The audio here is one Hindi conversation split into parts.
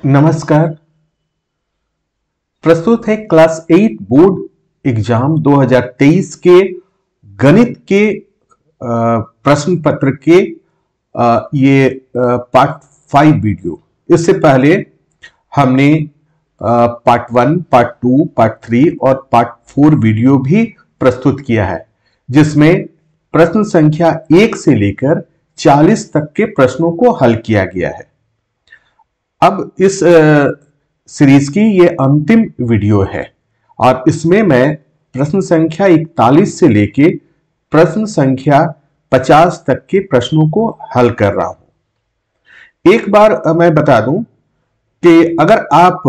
नमस्कार। प्रस्तुत है क्लास 8 बोर्ड एग्जाम 2023 के गणित के प्रश्न पत्र के ये पार्ट 5 वीडियो। इससे पहले हमने पार्ट 1, पार्ट 2, पार्ट 3 और पार्ट 4 वीडियो भी प्रस्तुत किया है, जिसमें प्रश्न संख्या 1 से लेकर 40 तक के प्रश्नों को हल किया गया है। अब इस सीरीज की ये अंतिम वीडियो है और इसमें मैं प्रश्न संख्या 41 से लेके प्रश्न संख्या 50 तक के प्रश्नों को हल कर रहा हूं। एक बार मैं बता दूं कि अगर आप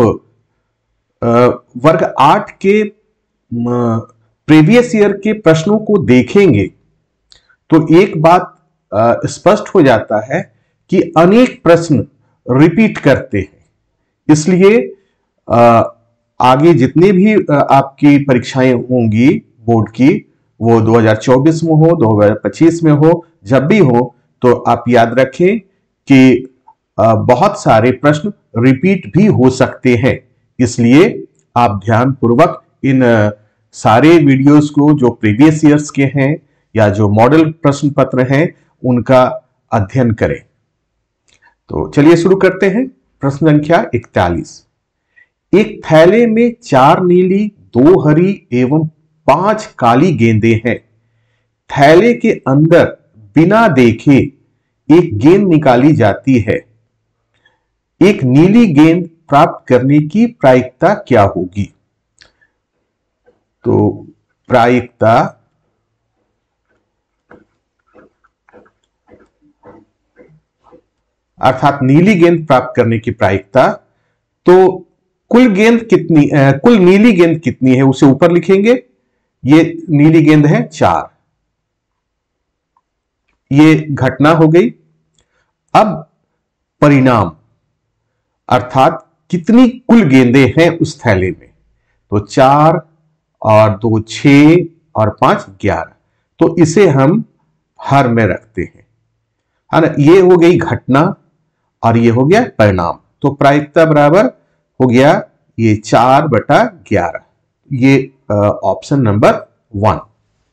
वर्ग 8 के प्रीवियस ईयर के प्रश्नों को देखेंगे तो एक बात स्पष्ट हो जाता है कि अनेक प्रश्न रिपीट करते हैं। इसलिए आगे जितनी भी आपकी परीक्षाएं होंगी बोर्ड की, वो 2024 में हो, 2025 में हो, जब भी हो, तो आप याद रखें कि बहुत सारे प्रश्न रिपीट भी हो सकते हैं। इसलिए आप ध्यानपूर्वक इन सारे वीडियोस को, जो प्रीवियस ईयर्स के हैं या जो मॉडल प्रश्न पत्र हैं, उनका अध्ययन करें। तो चलिए शुरू करते हैं। प्रश्न संख्या 41। एक थैले में 4 नीली, 2 हरी एवं 5 काली गेंदें हैं। थैले के अंदर बिना देखे एक गेंद निकाली जाती है। एक नीली गेंद प्राप्त करने की प्रायिकता क्या होगी? तो प्रायिकता अर्थात नीली गेंद प्राप्त करने की प्रायिकता, तो कुल नीली गेंद कितनी है उसे ऊपर लिखेंगे। ये नीली गेंद है 4। ये घटना हो गई। अब परिणाम अर्थात कितनी कुल गेंदें हैं उस थैले में, तो 4 और 2 6 और 5 11। तो इसे हम हर में रखते हैं, है ना। ये हो गई घटना और ये हो गया परिणाम। तो प्रायिकता बराबर हो गया ये 4/11। ये ऑप्शन नंबर 1।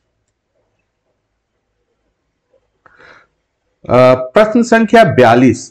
प्रश्न संख्या 42।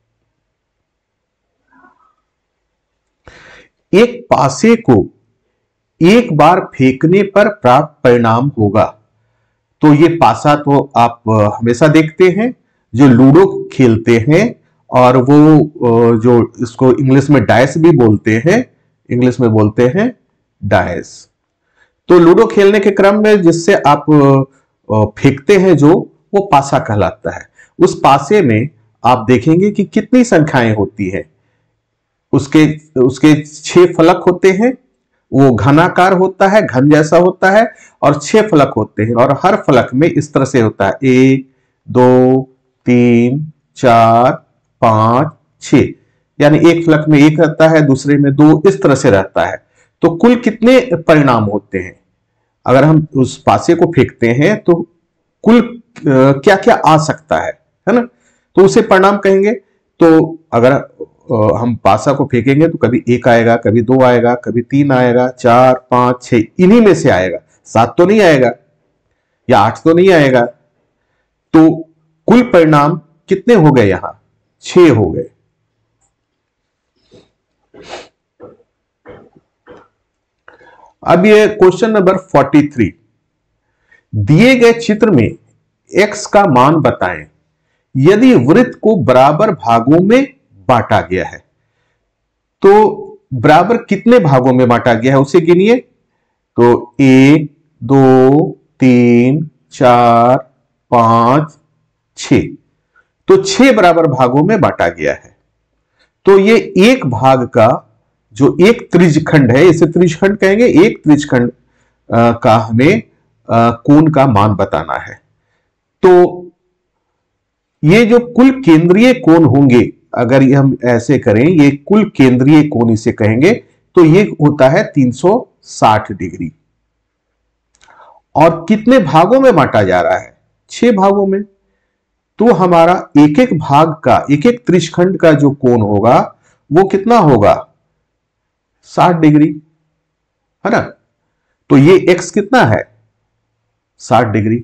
एक पासे को एक बार फेंकने पर प्राप्त परिणाम होगा। तो ये पासा तो आप हमेशा देखते हैं, जो लूडो खेलते हैं, और वो जो इसको इंग्लिश में डाइस भी बोलते हैं, इंग्लिश में बोलते हैं डाइस। तो लूडो खेलने के क्रम में जिससे आप फेंकते हैं जो, वो पासा कहलाता है। उस पासे में आप देखेंगे कि कितनी संख्याएं होती हैं। उसके 6 फलक होते हैं। वो घनाकार होता है, घन जैसा होता है, और 6 फलक होते हैं। और हर फलक में इस तरह से होता है 1 2 3 4 5 6, यानी एक फलक में 1 रहता है, दूसरे में 2, इस तरह से रहता है। तो कुल कितने परिणाम होते हैं? अगर हम उस पासे को फेंकते हैं तो कुल क्या क्या आ सकता है ना, तो उसे परिणाम कहेंगे। तो अगर हम पासा को फेंकेंगे तो कभी 1 आएगा, कभी 2 आएगा, कभी 3 आएगा, 4 5 6, इन्हीं में से आएगा। 7 तो नहीं आएगा या 8 तो नहीं आएगा। तो कुल परिणाम कितने हो गए? यहां 6 हो गए। अब ये क्वेश्चन नंबर 43। दिए गए चित्र में x का मान बताएं यदि वृत्त को बराबर भागों में बांटा गया है। तो बराबर कितने भागों में बांटा गया है उसे गिनिए। तो 1 2 3 4 5 6, तो 6 बराबर भागों में बांटा गया है। तो ये एक भाग का जो एक त्रिज्यखंड है, इसे त्रिज्यखंड कहेंगे। एक त्रिज्यखंड का हमें कोण का मान बताना है। तो ये जो कुल केंद्रीय कोण होंगे, अगर ये हम ऐसे करें, ये कुल केंद्रीय कोण इसे कहेंगे, तो ये होता है 360 डिग्री। और कितने भागों में बांटा जा रहा है? 6 भागों में। तो हमारा एक एक भाग का, एक एक त्रिज्यखंड का जो कोण होगा वो कितना होगा 60 डिग्री, है ना। तो ये x कितना है 60 डिग्री।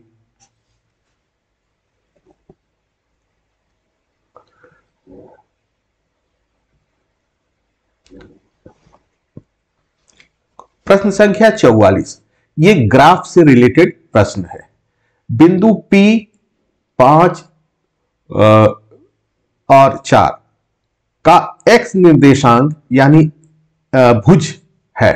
प्रश्न संख्या 44, ये ग्राफ से रिलेटेड प्रश्न है। बिंदु P 5 और 4 का x निर्देशांक यानी भुज है।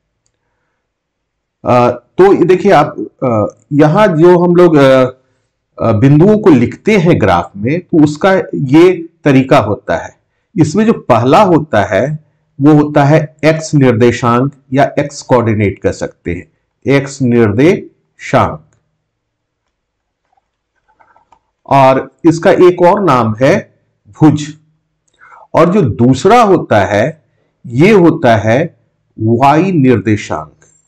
तो देखिए आप यहां जो हम लोग बिंदुओं को लिखते हैं ग्राफ में, तो उसका ये तरीका होता है। इसमें जो पहला होता है वो होता है x निर्देशांक या x कोऑर्डिनेट कह सकते हैं, x निर्देशांक। और इसका एक और नाम है भुज। और जो दूसरा होता है ये होता है y निर्देशांक।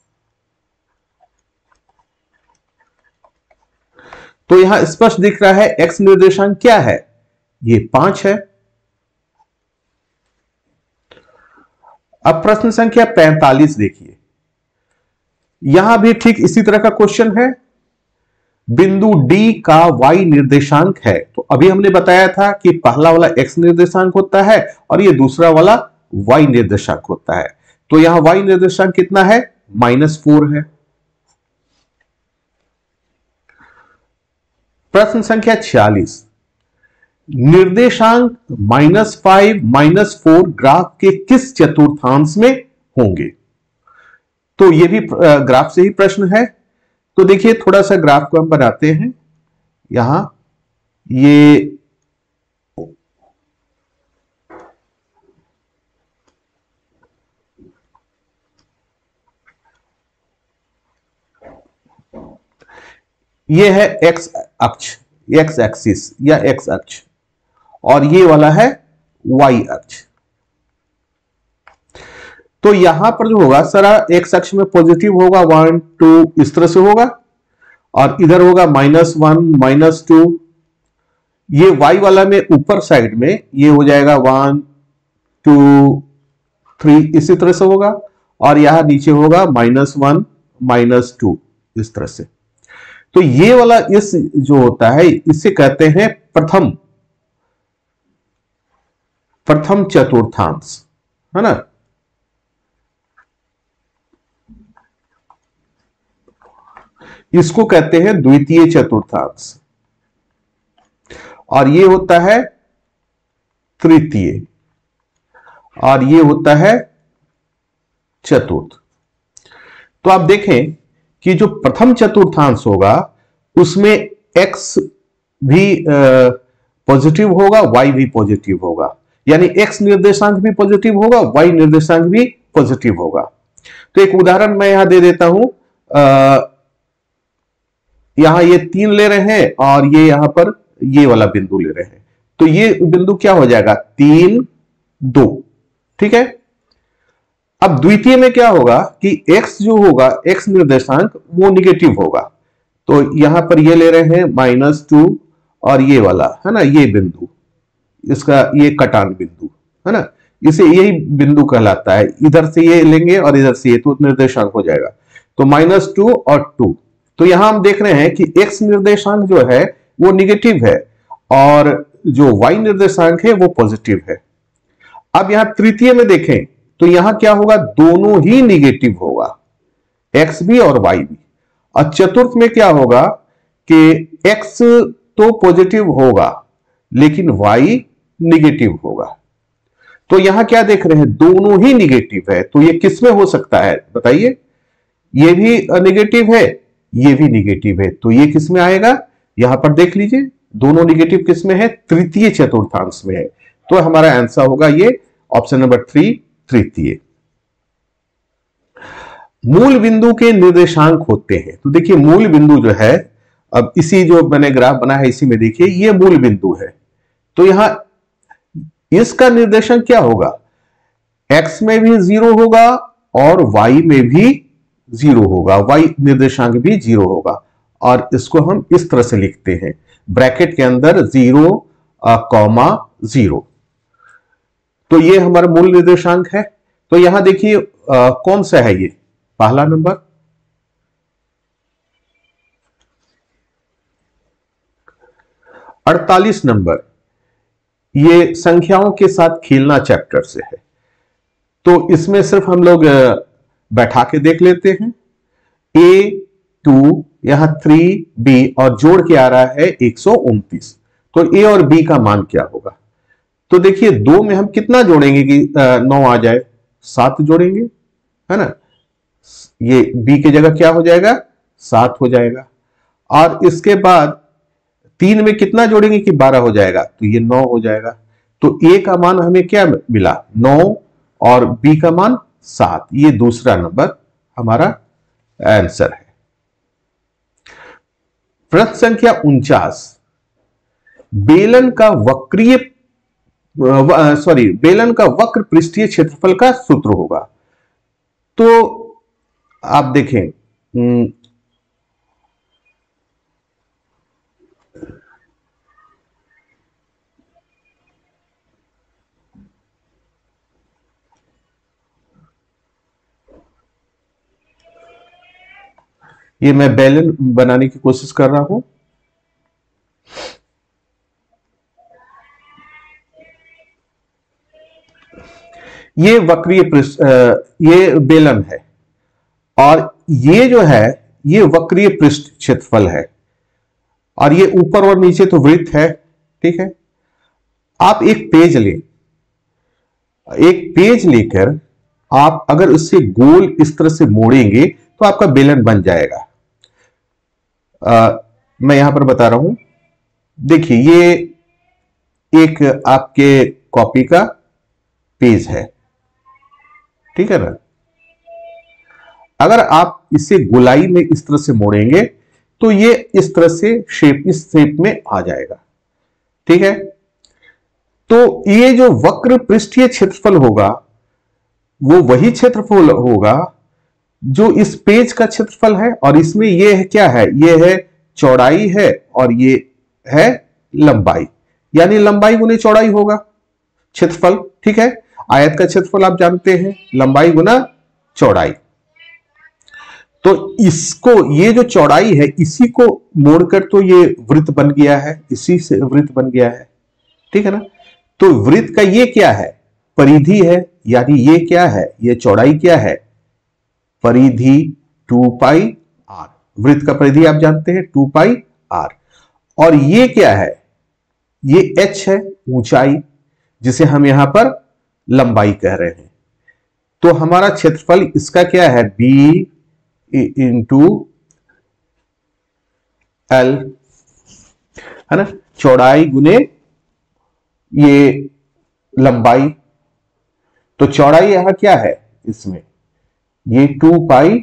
तो यहां स्पष्ट दिख रहा है x निर्देशांक क्या है, ये 5 है। अब प्रश्न संख्या 45 देखिए, यहां भी ठीक इसी तरह का क्वेश्चन है। बिंदु D का y निर्देशांक है। तो अभी हमने बताया था कि पहला वाला x निर्देशांक होता है और ये दूसरा वाला y निर्देशांक होता है। तो यहां y निर्देशांक कितना है -4 है। प्रश्न संख्या 46, निर्देशांक -5 -4 ग्राफ के किस चतुर्थांश में होंगे। तो यह भी ग्राफ से ही प्रश्न है। तो देखिए थोड़ा सा ग्राफ को हम बनाते हैं। यहां ये है x अक्ष, x एक्सिस या x अक्ष, और ये वाला है y अक्ष। तो यहां पर जो होगा सारा x अक्ष में पॉजिटिव होगा 1 2 इस तरह से होगा, और इधर होगा -1 -2। ये y वाला में ऊपर साइड में ये हो जाएगा 1 2 3 इसी तरह से होगा, और यहां नीचे होगा -1 -2 इस तरह से। तो ये वाला इस जो होता है इसे कहते हैं प्रथम चतुर्थांश, है ना। इसको कहते हैं द्वितीय चतुर्थांश, और ये होता है तृतीय, और ये होता है चतुर्थ। तो आप देखें कि जो प्रथम चतुर्थांश होगा उसमें x भी पॉजिटिव होगा, y भी पॉजिटिव होगा, यानी x निर्देशांक भी पॉजिटिव होगा, y निर्देशांक भी पॉजिटिव होगा। तो एक उदाहरण मैं यहां दे देता हूं। यहां ये 3 ले रहे हैं और ये यहां पर ये वाला बिंदु ले रहे हैं। तो ये बिंदु क्या हो जाएगा 3 2, ठीक है। अब द्वितीय में क्या होगा कि x जो होगा x निर्देशांक वो निगेटिव होगा। तो यहां पर ये ले रहे हैं -2, और ये वाला है ना, ये बिंदु, इसका ये कटान बिंदु है ना, इसे यही बिंदु कहलाता है। इधर से ये लेंगे और इधर से ये, तो निर्देशांक हो जाएगा। तो -2 और 2। तो यहां हम देख रहे हैं कि x निर्देशांक जो है वो निगेटिव है और जो y निर्देशांक है वो पॉजिटिव है। अब यहां तृतीय में देखें तो यहां क्या होगा, दोनों ही निगेटिव होगा, x भी और y भी। और चतुर्थ में क्या होगा कि x तो पॉजिटिव होगा लेकिन y निगेटिव होगा। तो यहां क्या देख रहे हैं, दोनों ही निगेटिव है। तो ये किस में हो सकता है बताइए, ये भी निगेटिव है, ये भी निगेटिव है, तो ये किस में आएगा, यहां पर देख लीजिए दोनों निगेटिव किस में है, तृतीय चतुर्थांश में है। तो हमारा आंसर होगा ये ऑप्शन नंबर 3 तृतीय। मूल बिंदु के निर्देशांक होते हैं। तो देखिए मूल बिंदु जो है, अब इसी जो मैंने ग्राफ बना है इसी में देखिए ये मूल बिंदु है। तो यहां इसका निर्देशांक क्या होगा, x में भी 0 होगा और y में भी 0 होगा, y निर्देशांक भी 0 होगा। और इसको हम इस तरह से लिखते हैं, ब्रैकेट के अंदर 0, 0। तो ये हमारा मूल निर्देशांक है। तो यहां देखिए कौन सा है, ये पहला नंबर, 48 नंबर, ये संख्याओं के साथ खेलना चैप्टर से है। तो इसमें सिर्फ हम लोग बैठा के देख लेते हैं। A2 यहां 3B और जोड़ के आ रहा है 129। तो A और B का मान क्या होगा? तो देखिए 2 में हम कितना जोड़ेंगे कि 9 आ जाए? 7 जोड़ेंगे, है ना। ये B की जगह क्या हो जाएगा? 7 हो जाएगा। और इसके बाद 3 में कितना जोड़ेंगे कि 12 हो जाएगा? तो ये 9 हो जाएगा। तो A का मान हमें क्या मिला? 9 और B का मान 7। ये दूसरा नंबर हमारा आंसर है। प्रश्न संख्या 49, बेलन का बेलन का वक्र पृष्ठीय क्षेत्रफल का सूत्र होगा। तो आप देखें, ये मैं बेलन बनाने की कोशिश कर रहा हूं। ये वक्रीय पृष्ठ, ये बेलन है और ये जो है ये वक्रीय पृष्ठ क्षेत्रफल है और ये ऊपर और नीचे तो वृत्त है, ठीक है। आप एक पेज लेकर आप अगर उससे गोल इस तरह से मोड़ेंगे तो आपका बेलन बन जाएगा। मैं यहां पर बता रहा हूं, देखिए ये एक आपके कॉपी का पेज है, ठीक है ना। अगर आप इसे गोलाई में इस तरह से मोड़ेंगे तो ये इस तरह से इस शेप में आ जाएगा, ठीक है। तो ये जो वक्र पृष्ठीय क्षेत्रफल होगा वो वही क्षेत्रफल होगा जो इस पेज का क्षेत्रफल है। और इसमें ये है क्या है? ये है चौड़ाई है और ये है लंबाई, यानी लंबाई गुने चौड़ाई होगा क्षेत्रफल, ठीक है। आयत का क्षेत्रफल आप जानते हैं, लंबाई गुना चौड़ाई। तो इसको, ये जो चौड़ाई है इसी को मोड़कर तो ये वृत्त बन गया है, इसी से वृत्त बन गया है, ठीक है ना। तो वृत्त का ये क्या है? परिधि है, यानी ये क्या है? ये चौड़ाई क्या है? परिधि 2 पाई r। वृत्त का परिधि आप जानते हैं 2 पाई r। और ये क्या है? ये h है, ऊंचाई, जिसे हम यहां पर लंबाई कह रहे हैं। तो हमारा क्षेत्रफल इसका क्या है? b इंटू l, है ना। चौड़ाई गुने ये लंबाई। तो चौड़ाई यहां क्या है? इसमें ये 2 पाई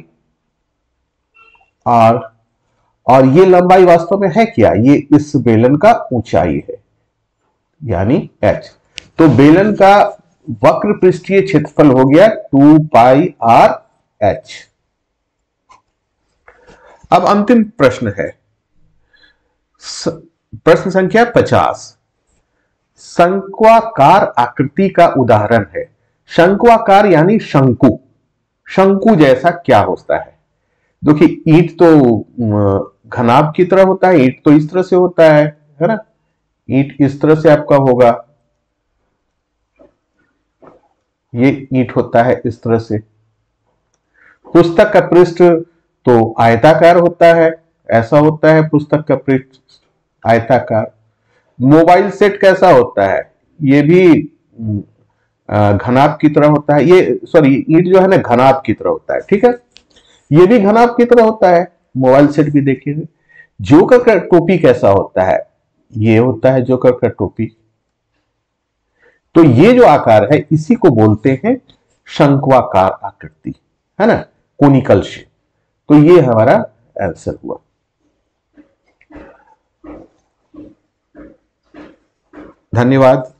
r और ये लंबाई वास्तव में है क्या? ये इस बेलन का ऊंचाई है, यानी h। तो बेलन का वक्र पृष्ठीय क्षेत्रफल हो गया 2 पाई r h। अब अंतिम प्रश्न है प्रश्न संख्या 50, शंक्वाकार आकृति का उदाहरण है। शंक्वाकार यानी शंकु, शंकु जैसा क्या होता है? देखिए ईंट तो घनाभ की तरह होता है, ईंट तो इस तरह से होता है ना। ईंट इस तरह से आपका होगा, ये ईंट होता है इस तरह से। पुस्तक का पृष्ठ तो आयताकार होता है, ऐसा होता है पुस्तक का पृष्ठ आयताकार। मोबाइल सेट कैसा होता है? ये भी घनाभ की तरह होता है। ये सॉरी, ईंट जो है ना घनाभ की तरह होता है, ठीक है। ये भी घनाभ की तरह होता है, मोबाइल सेट भी देखिए। जोकर का टोपी कैसा होता है? ये होता है जोकर का टोपी। तो ये जो आकार है इसी को बोलते हैं शंक्वाकार आकृति, है ना, कोनिकल शेप। तो ये हमारा आंसर हुआ। धन्यवाद।